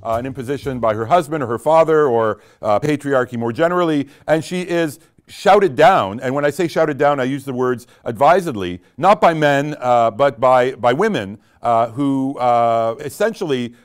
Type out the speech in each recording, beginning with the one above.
an imposition by her husband or her father or patriarchy more generally, and she is shouted down. And when I say shouted down, I use the words advisedly, not by men, but by women who essentially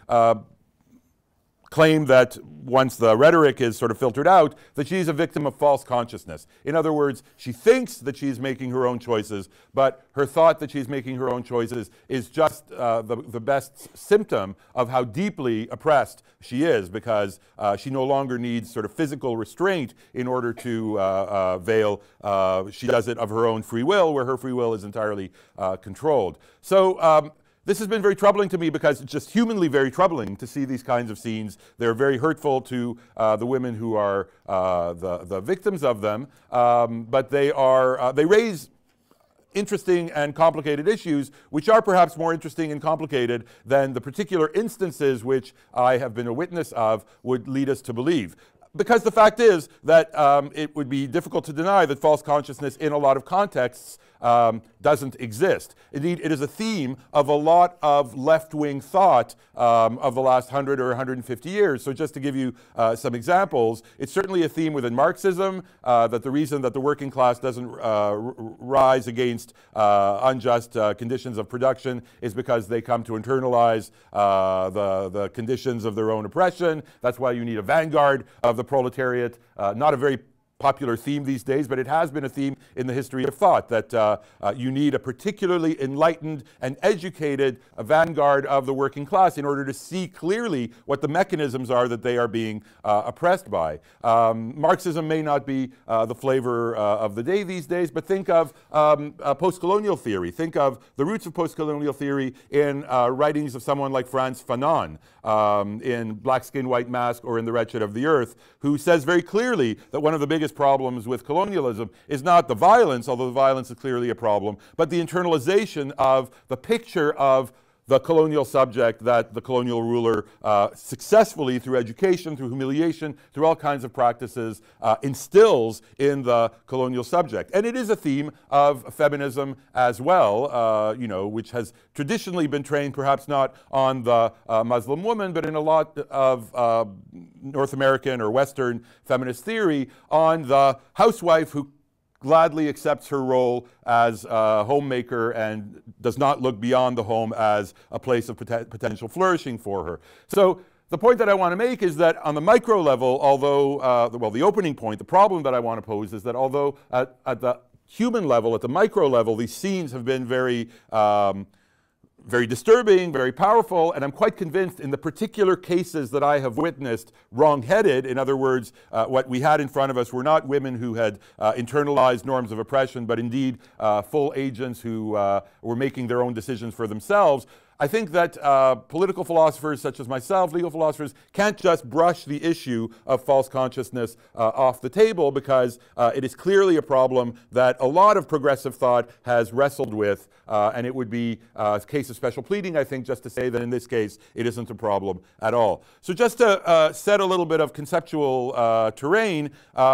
claim that once the rhetoric is sort of filtered out, that she's a victim of false consciousness. In other words, she thinks that she's making her own choices, but her thought that she's making her own choices is just the best symptom of how deeply oppressed she is, because she no longer needs sort of physical restraint in order to veil. She does it of her own free will, where her free will is entirely controlled. So this has been very troubling to me, because it's just humanly very troubling to see these kinds of scenes. They're very hurtful to the women who are the victims of them, but they raise interesting and complicated issues, which are perhaps more interesting and complicated than the particular instances which I have been a witness of would lead us to believe. Because the fact is that it would be difficult to deny that false consciousness in a lot of contexts doesn't exist. Indeed, it is a theme of a lot of left-wing thought of the last 100 or 150 years. So just to give you some examples, it's certainly a theme within Marxism, that the reason that the working class doesn't rise against unjust conditions of production is because they come to internalize the conditions of their own oppression. That's why you need a vanguard of the proletariat. Not a very popular theme these days, but it has been a theme in the history of thought, that you need a particularly enlightened and educated vanguard of the working class in order to see clearly what the mechanisms are that they are being oppressed by. Marxism may not be the flavor of the day these days, but think of post-colonial theory. Think of the roots of post-colonial theory in writings of someone like Frantz Fanon in Black Skin, White Mask, or in The Wretched of the Earth, who says very clearly that one of the biggest problems with colonialism is not the violence, although the violence is clearly a problem, but the internalization of the picture of the colonial subject that the colonial ruler successfully, through education, through humiliation, through all kinds of practices, instills in the colonial subject. And it is a theme of feminism as well, you know, which has traditionally been trained perhaps not on the Muslim woman, but in a lot of North American or Western feminist theory on the housewife who gladly accepts her role as a homemaker and does not look beyond the home as a place of potential flourishing for her. So the point that I want to make is that on the micro level, although, well, the opening point, the problem that I want to pose is that although at the human level, at the micro level, these scenes have been very very disturbing, very powerful, and I'm quite convinced in the particular cases that I have witnessed wrong-headed. In other words, what we had in front of us were not women who had internalized norms of oppression, but indeed full agents who were making their own decisions for themselves. I think that political philosophers such as myself, legal philosophers, can't just brush the issue of false consciousness off the table, because it is clearly a problem that a lot of progressive thought has wrestled with, and it would be a case of special pleading, I think, just to say that in this case it isn't a problem at all. So just to set a little bit of conceptual terrain,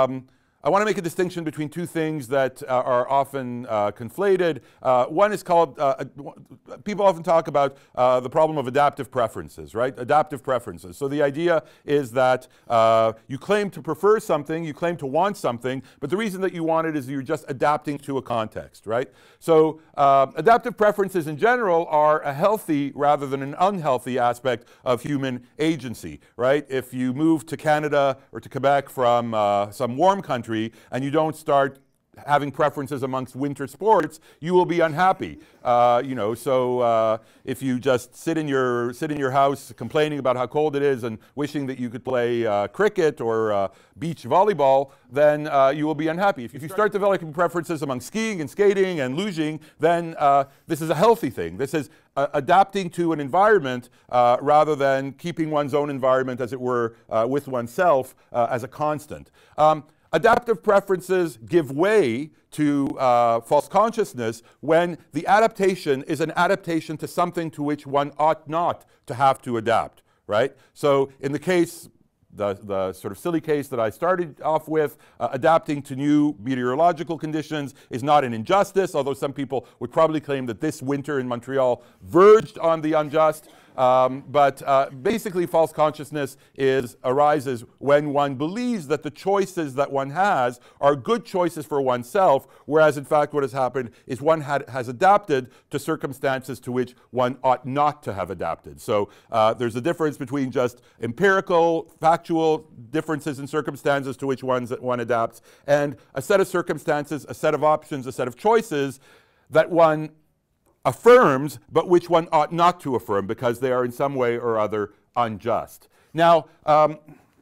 I want to make a distinction between two things that are often conflated. One is called, people often talk about the problem of adaptive preferences, right? Adaptive preferences. So the idea is that you claim to prefer something, you claim to want something, but the reason that you want it is you're just adapting to a context, right? So adaptive preferences in general are a healthy rather than an unhealthy aspect of human agency, right? If you move to Canada or to Quebec from some warm country, and you don't start having preferences amongst winter sports, you will be unhappy. You know, so if you just sit in your house complaining about how cold it is and wishing that you could play cricket or beach volleyball, then you will be unhappy. If you start developing preferences among skiing and skating and luging, then this is a healthy thing. This is adapting to an environment rather than keeping one's own environment, as it were, with oneself as a constant. Adaptive preferences give way to false consciousness when the adaptation is an adaptation to something to which one ought not to have to adapt, right? So in the case, the sort of silly case that I started off with, adapting to new meteorological conditions is not an injustice, although some people would probably claim that this winter in Montreal verged on the unjust. Basically, false consciousness arises when one believes that the choices that one has are good choices for oneself, whereas in fact what has happened is one has adapted to circumstances to which one ought not to have adapted. So there's a difference between just empirical, factual differences in circumstances to which one adapts, and a set of circumstances, a set of options, a set of choices that one affirms, but which one ought not to affirm because they are in some way or other unjust. Now, a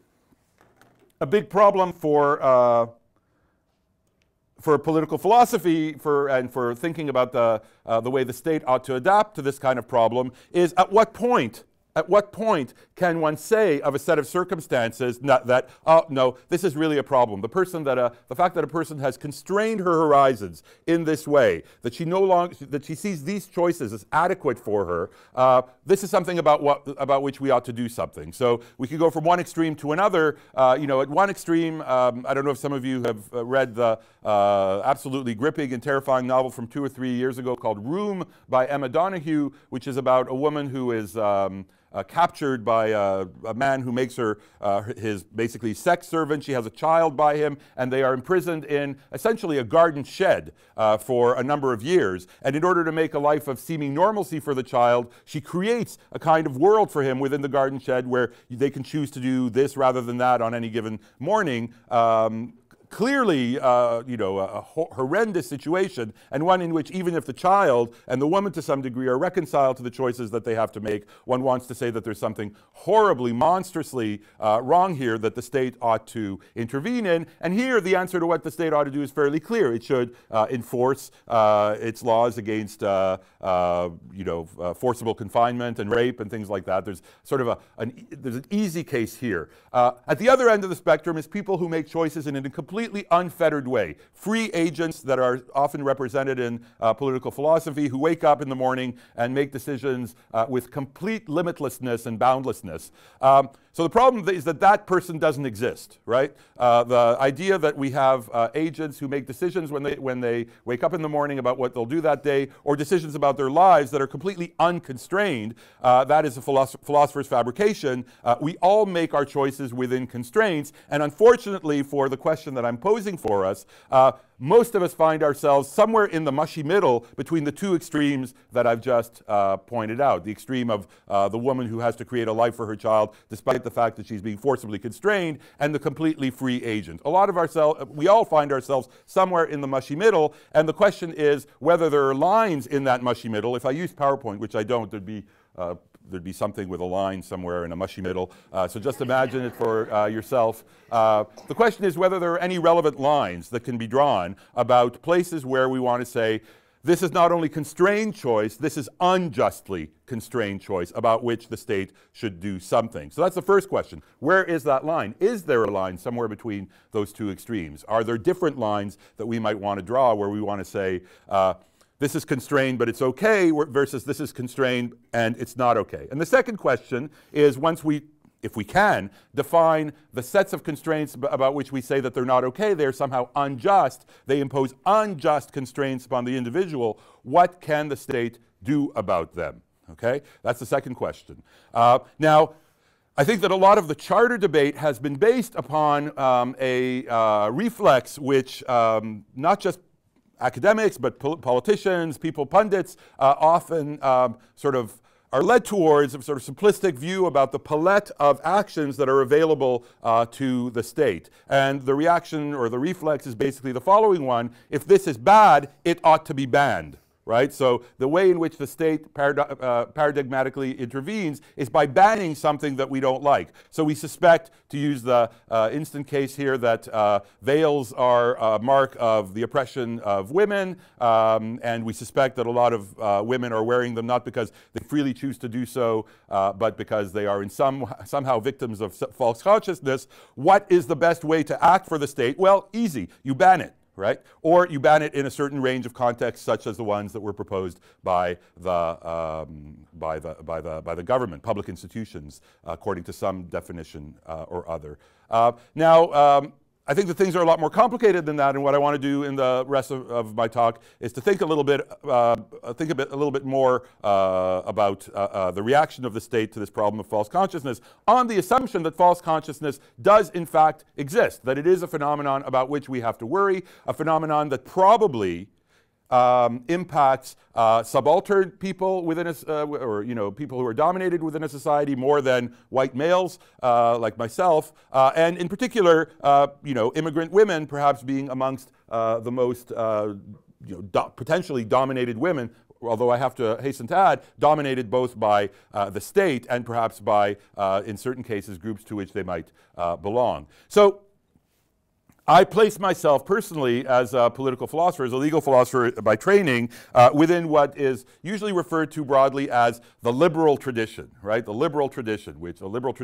big problem for political philosophy and for thinking about the way the state ought to adapt to this kind of problem is at what point can one say of a set of circumstances that, oh no, this is really a problem? The fact that a person has constrained her horizons in this way, that she sees these choices as adequate for her, this is something about which we ought to do something. So we could go from one extreme to another. At one extreme, I don't know if some of you have read the absolutely gripping and terrifying novel from 2 or 3 years ago called Room by Emma Donoghue, which is about a woman who is captured by a man who makes her his basically sex servant. She has a child by him, and they are imprisoned in essentially a garden shed for a number of years. And in order to make a life of seeming normalcy for the child, she creates a kind of world for him within the garden shed where they can choose to do this rather than that on any given morning. Clearly, a horrendous situation, and one in which even if the child and the woman to some degree are reconciled to the choices that they have to make, one wants to say that there's something horribly, monstrously wrong here that the state ought to intervene in. And here the answer to what the state ought to do is fairly clear. It should enforce its laws against forcible confinement and rape and things like that. There's sort of there's an easy case here. At the other end of the spectrum is people who make choices in a completely unfettered way. Free agents that are often represented in political philosophy who wake up in the morning and make decisions with complete limitlessness and boundlessness. So the problem is that person doesn't exist, right? The idea that we have agents who make decisions when they wake up in the morning about what they'll do that day, or decisions about their lives that are completely unconstrained, that is a philosopher's fabrication. We all make our choices within constraints, and unfortunately for the question that I'm posing for us, most of us find ourselves somewhere in the mushy middle between the two extremes that I've just pointed out. The extreme of the woman who has to create a life for her child despite the fact that she's being forcibly constrained, and the completely free agent. We all find ourselves somewhere in the mushy middle, and the question is whether there are lines in that mushy middle. If I use PowerPoint, which I don't, there'd be something with a line somewhere in a mushy middle. So just imagine it for yourself. The question is whether there are any relevant lines that can be drawn about places where we want to say, this is not only constrained choice, this is unjustly constrained choice about which the state should do something. So that's the first question. Where is that line? Is there a line somewhere between those two extremes? Are there different lines that we might want to draw where we want to say, this is constrained, but it's okay, versus this is constrained and it's not okay? And the second question is, if we can, define the sets of constraints about which we say that they're not okay, they're somehow unjust, they impose unjust constraints upon the individual, what can the state do about them? Okay? That's the second question. Now, I think that a lot of the charter debate has been based upon a reflex which not just academics, but politicians, pundits, often sort of are led towards a sort of simplistic view about the palette of actions that are available to the state. And the reaction or the reflex is basically the following one: if this is bad, it ought to be banned. Right? So the way in which the state paradigmatically intervenes is by banning something that we don't like. So we suspect, to use the instant case here, that veils are a mark of the oppression of women, and we suspect that a lot of women are wearing them not because they freely choose to do so, but because they are somehow victims of false consciousness. What is the best way to act for the state? Well, easy. You ban it. Right? Or you ban it in a certain range of contexts, such as the ones that were proposed by the government, public institutions, according to some definition or other. Now, I think that things are a lot more complicated than that, and what I want to do in the rest of my talk is to think a little bit more about the reaction of the state to this problem of false consciousness, on the assumption that false consciousness does in fact exist, that it is a phenomenon about which we have to worry, a phenomenon that probably impacts subaltern people within a, or people who are dominated within a society more than white males like myself, and in particular, immigrant women perhaps being amongst the most potentially dominated women. Although I have to hasten to add, dominated both by the state and perhaps by, in certain cases, groups to which they might belong. So I place myself personally as a political philosopher, as a legal philosopher by training, within what is usually referred to broadly as the liberal tradition, right? The liberal tradition, which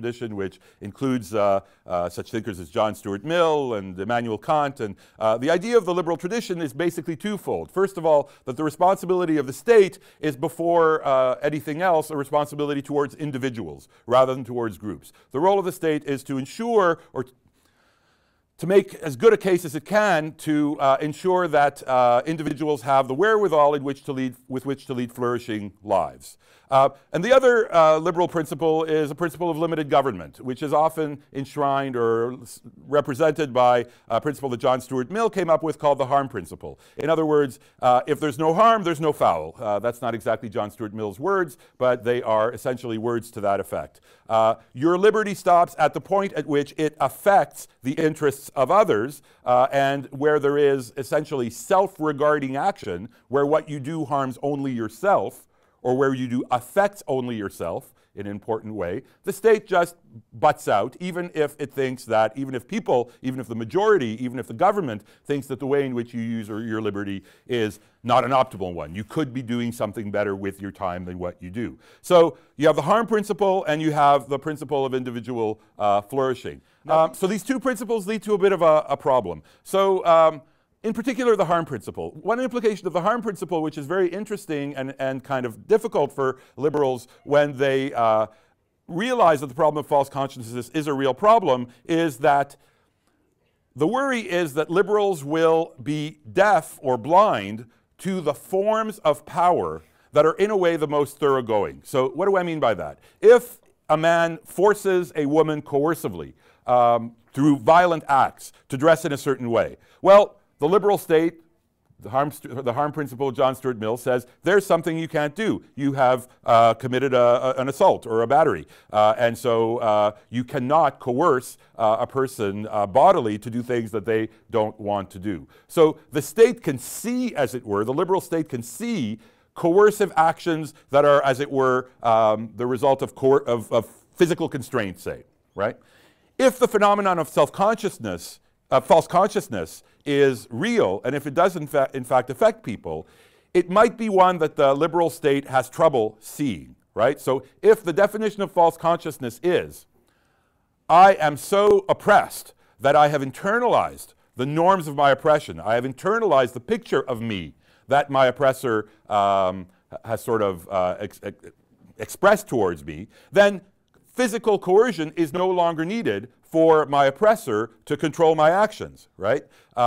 includes such thinkers as John Stuart Mill and Immanuel Kant. And the idea of the liberal tradition is basically twofold. First of all, that the responsibility of the state is before anything else a responsibility towards individuals rather than towards groups. The role of the state is to ensure, or to make as good a case as it can to ensure that individuals have the wherewithal with which to lead flourishing lives. And the other liberal principle is a principle of limited government, which is often enshrined or represented by a principle that John Stuart Mill came up with called the harm principle. In other words, if there's no harm, there's no foul. That's not exactly John Stuart Mill's words, but they are essentially words to that effect. Your liberty stops at the point at which it affects the interests of others, and where there is essentially self-regarding action, where what you do harms only yourself, or where you do affects only yourself in an important way, the state just butts out, even if it thinks that, even if the majority, even if the government thinks that the way in which you use your liberty is not an optimal one. You could be doing something better with your time than what you do. So you have the harm principle and you have the principle of individual flourishing. So these two principles lead to a bit of a problem. So in particular, the harm principle. One implication of the harm principle, which is very interesting and kind of difficult for liberals when they realize that the problem of false consciousness is a real problem, is that the worry is that liberals will be deaf or blind to the forms of power that are in a way the most thoroughgoing. So what do I mean by that? If a man forces a woman coercively through violent acts to dress in a certain way, well, the liberal state, the harm principle of John Stuart Mill says, there's something you can't do. You have committed an assault or a battery. And so you cannot coerce a person bodily to do things that they don't want to do. So the state can see, as it were, the liberal state can see coercive actions that are, as it were, the result of physical constraints, say, right? If the phenomenon of self-consciousness, false consciousness, is real, and if it does in fact affect people, it might be one that the liberal state has trouble seeing, right? So if the definition of false consciousness is, I am so oppressed that I have internalized the norms of my oppression, I have internalized the picture of me that my oppressor has sort of expressed towards me, then physical coercion is no longer needed for my oppressor to control my actions, right?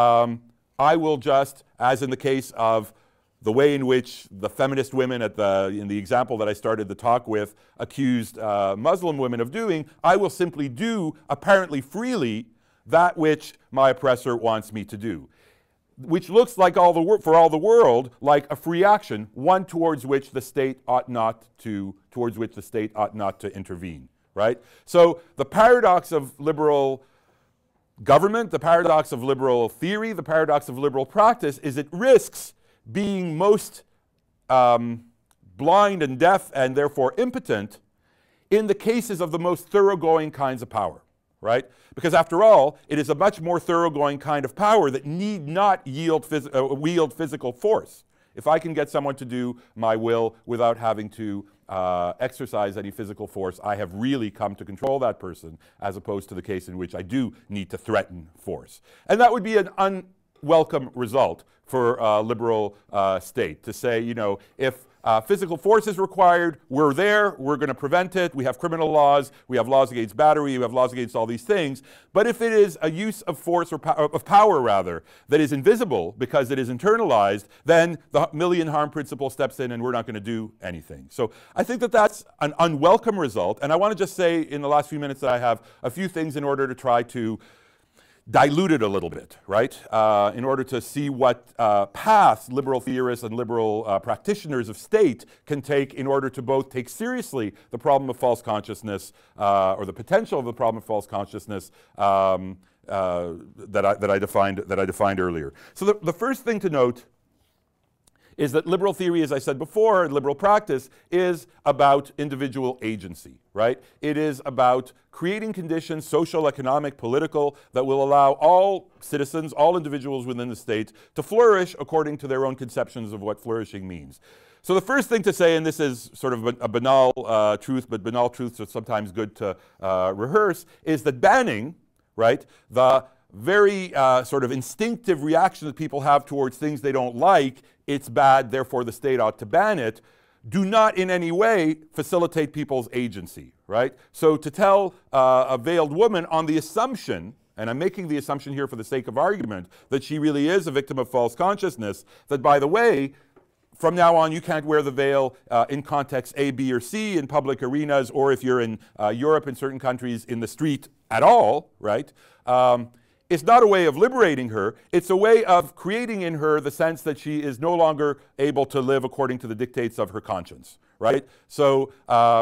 I will just, as in the case of the way in which the feminist women in the example that I started the talk with accused Muslim women of doing, I will simply do, apparently freely, that which my oppressor wants me to do. Which looks like for all the world like a free action, one towards which the state ought not to intervene. Right? So the paradox of liberal government, the paradox of liberal theory, the paradox of liberal practice is it risks being most blind and deaf and therefore impotent in the cases of the most thoroughgoing kinds of power, right? Because after all, it is a much more thoroughgoing kind of power that need not wield physical force. If I can get someone to do my will without having to exercise any physical force, I have really come to control that person, as opposed to the case in which I do need to threaten force. And that would be an unwelcome result for a liberal state, to say, if Physical force is required. We're there. We're going to prevent it. We have criminal laws. We have laws against battery. We have laws against all these things. But if it is a use of force, or of power rather, that is invisible because it is internalized, then the million harm principle steps in and we're not going to do anything. So I think that that's an unwelcome result. And I want to just say in the last few minutes that I have a few things in order to try to dilute it a little bit, right? In order to see what paths liberal theorists and liberal practitioners of state can take in order to both take seriously the problem of false consciousness, or the potential of the problem of false consciousness that I defined earlier. So the first thing to note is that liberal theory, as I said before, and liberal practice is about individual agency, right? It is about creating conditions, social, economic, political, that will allow all citizens, all individuals within the state to flourish according to their own conceptions of what flourishing means. So the first thing to say, and this is sort of a banal truth, but banal truths are sometimes good to rehearse, is that banning, right, the very sort of instinctive reaction that people have towards things they don't like, it's bad, therefore the state ought to ban it, do not in any way facilitate people's agency, right? So to tell a veiled woman on the assumption, and I'm making the assumption here for the sake of argument, that she really is a victim of false consciousness, that by the way, from now on you can't wear the veil in context A, B, or C in public arenas, or if you're in Europe in certain countries in the street at all, right? It's not a way of liberating her. It's a way of creating in her the sense that she is no longer able to live according to the dictates of her conscience, right? So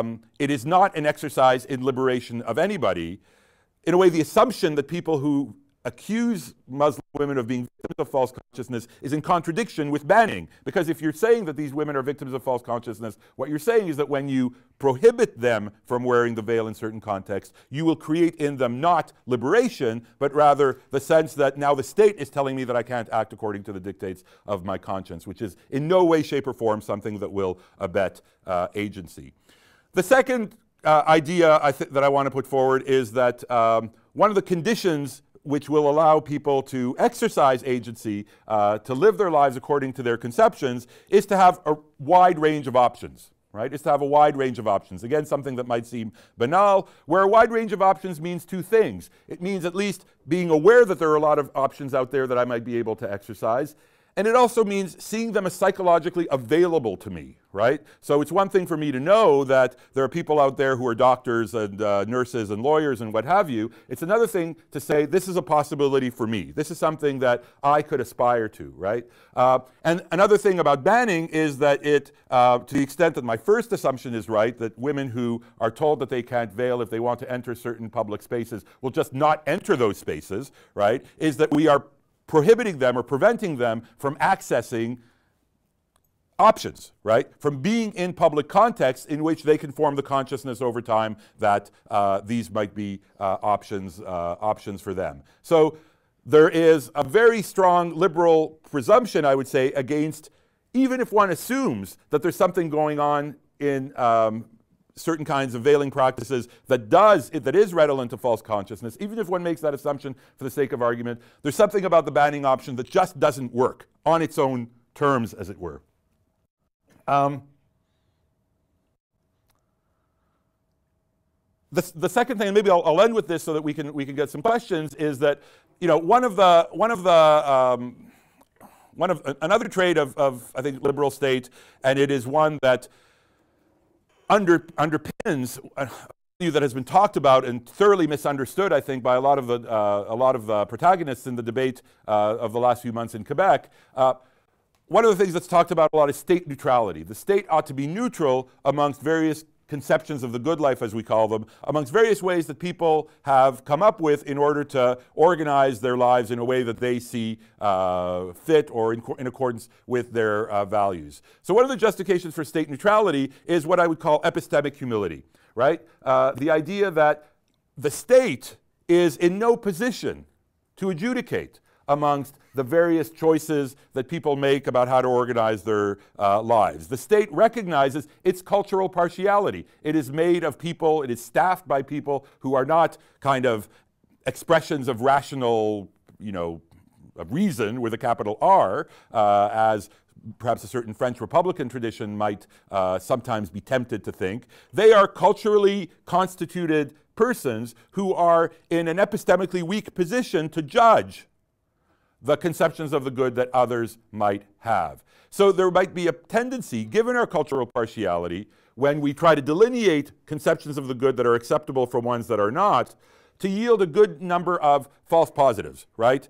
it is not an exercise in liberation of anybody. In a way, the assumption that people who accuse Muslim women of being victims of false consciousness is in contradiction with banning. Because if you're saying that these women are victims of false consciousness, what you're saying is that when you prohibit them from wearing the veil in certain contexts, you will create in them not liberation, but rather the sense that now the state is telling me that I can't act according to the dictates of my conscience, which is in no way, shape, or form something that will abet agency. The second idea that I want to put forward is that one of the conditions which will allow people to exercise agency, to live their lives according to their conceptions, is to have a wide range of options, right? Is to have a wide range of options. Again, something that might seem banal, where a wide range of options means two things. It means at least being aware that there are a lot of options out there that I might be able to exercise. And it also means seeing them as psychologically available to me, right? So it's one thing for me to know that there are people out there who are doctors and nurses and lawyers and what have you. It's another thing to say, this is a possibility for me. This is something that I could aspire to, right? And another thing about banning is that it, to the extent that my first assumption is right, that women who are told that they can't veil if they want to enter certain public spaces will just not enter those spaces, right? Is that we are prohibiting them or preventing them from accessing options, right? From being in public contexts in which they can form the consciousness over time that these might be options for them. So there is a very strong liberal presumption, I would say, against, even if one assumes that there's something going on in certain kinds of veiling practices that is redolent to false consciousness, even if one makes that assumption for the sake of argument, there's something about the banning option that just doesn't work on its own terms, as it were. The second thing, and maybe I'll end with this so that we can get some questions, is that, you know, another trait of I think liberal state, and it is one that underpins a view that has been talked about and thoroughly misunderstood, I think, by a lot of the protagonists in the debate of the last few months in Quebec. One of the things that's talked about a lot is state neutrality. The state ought to be neutral amongst various conceptions of the good life, as we call them, amongst various ways that people have come up with in order to organize their lives in a way that they see fit or in accordance with their values. So one of the justifications for state neutrality is what I would call epistemic humility, right? The idea that the state is in no position to adjudicate amongst the various choices that people make about how to organize their lives. The state recognizes its cultural partiality. It is made of people, it is staffed by people who are not kind of expressions of rational, you know, of reason with a capital R, as perhaps a certain French Republican tradition might sometimes be tempted to think. They are culturally constituted persons who are in an epistemically weak position to judge the conceptions of the good that others might have. So there might be a tendency, given our cultural partiality, when we try to delineate conceptions of the good that are acceptable from ones that are not, to yield a good number of false positives, right?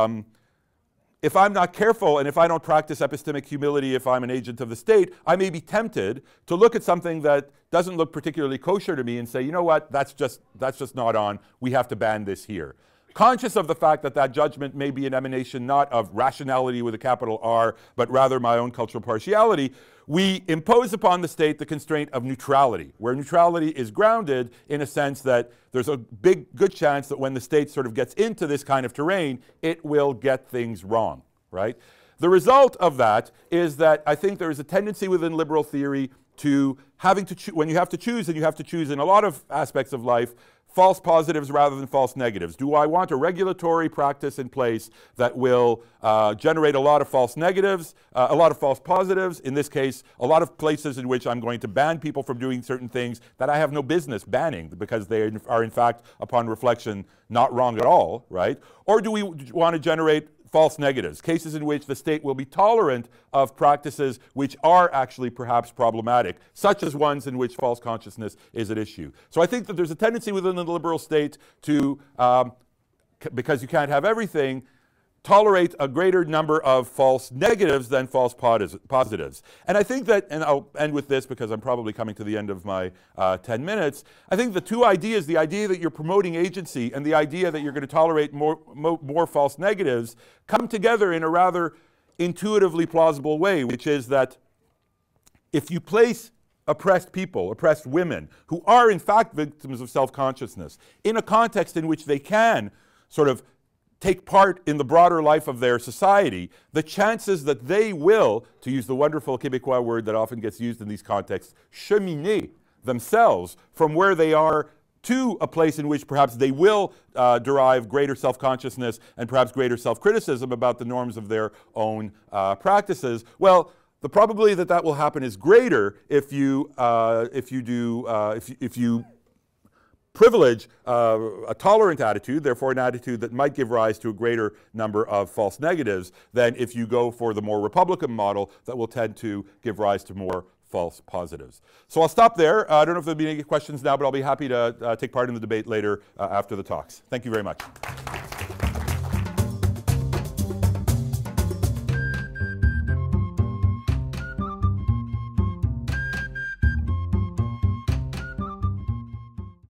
If I'm not careful and if I don't practice epistemic humility, if I'm an agent of the state, I may be tempted to look at something that doesn't look particularly kosher to me and say, you know what, that's just not on, we have to ban this here. Conscious of the fact that that judgment may be an emanation not of rationality with a capital R, but rather my own cultural partiality, we impose upon the state the constraint of neutrality, where neutrality is grounded in a sense that there's a good chance that when the state sort of gets into this kind of terrain, it will get things wrong, right? The result of that is that I think there is a tendency within liberal theory to having to when you have to choose, and you have to choose in a lot of aspects of life, false positives rather than false negatives. Do I want a regulatory practice in place that will generate a lot of false negatives, a lot of false positives? In this case, a lot of places in which I'm going to ban people from doing certain things that I have no business banning because they are in fact, upon reflection, not wrong at all, right? Or do we want to generate false negatives, cases in which the state will be tolerant of practices which are actually perhaps problematic, such as ones in which false consciousness is at issue. So I think that there's a tendency within the liberal state to, because you can't have everything, tolerate a greater number of false negatives than false positives. And I think that, and I'll end with this because I'm probably coming to the end of my 10 minutes, I think the two ideas, the idea that you're promoting agency and the idea that you're going to tolerate more false negatives, come together in a rather intuitively plausible way, which is that if you place oppressed people, oppressed women, who are in fact victims of self-consciousness, in a context in which they can sort of take part in the broader life of their society, the chances that they will, to use the wonderful Québécois word that often gets used in these contexts, cheminer themselves from where they are to a place in which perhaps they will derive greater self-consciousness and perhaps greater self-criticism about the norms of their own practices, well, the probability that that will happen is greater if you privilege a tolerant attitude, therefore an attitude that might give rise to a greater number of false negatives than if you go for the more Republican model that will tend to give rise to more false positives. So I'll stop there. I don't know if there'll be any questions now, but I'll be happy to take part in the debate later after the talks. Thank you very much.